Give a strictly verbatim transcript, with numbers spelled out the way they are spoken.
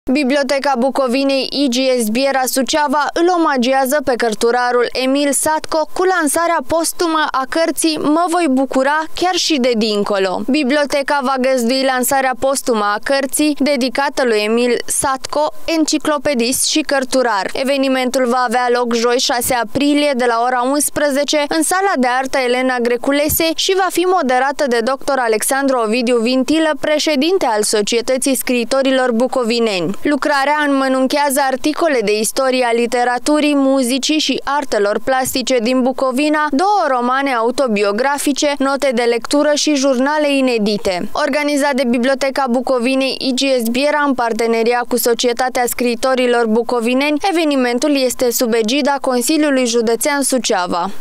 Biblioteca Bucovinei I G S Biera Suceava îl omagiază pe cărturarul Emil Satco cu lansarea postumă a cărții Mă voi bucura chiar și de dincolo. Biblioteca va găzdui lansarea postumă a cărții dedicată lui Emil Satco, enciclopedist și cărturar. Evenimentul va avea loc joi șase aprilie de la ora unsprezece în sala de artă Elena Greculese și va fi moderată de doctor Alexandru Ovidiu Vintilă, președinte al Societății Scriitorilor Bucovineni. Lucrarea înmănunchează articole de istorie a literaturii, muzicii și artelor plastice din Bucovina, două romane autobiografice, note de lectură și jurnale inedite. Organizat de Biblioteca Bucovinei I G S Biera în parteneria cu Societatea Scriitorilor Bucovineni, evenimentul este sub egida Consiliului Județean Suceava.